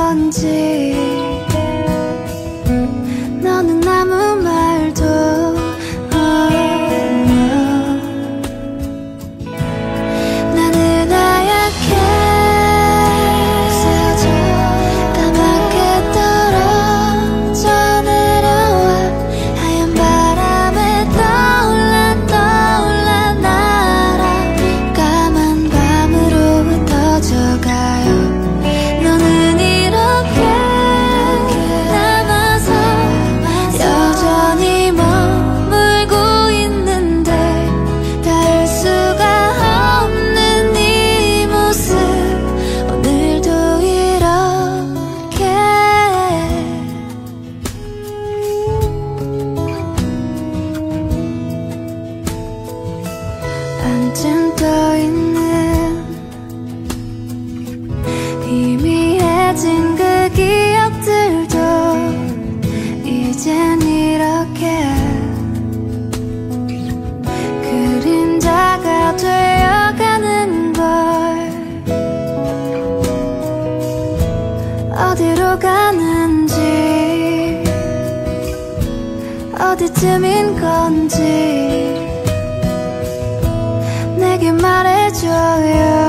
건지 너는 아무 말도 나는 하얗게 까맣게 떨어져 내려와 하얀 바람에 떠올라 날아 까만 밤으로 흩어져가요. 너는 이렇게 남아서 여전히 머물고 있는데 닿을 수가 없는 네 모습 오늘도 이렇게 반쯤 떠있는 희미해진 그 기억들도 이젠 이렇게 그림자가 되어가는 걸 어디로 가는지 어디쯤인 건지 내게 말해줘요.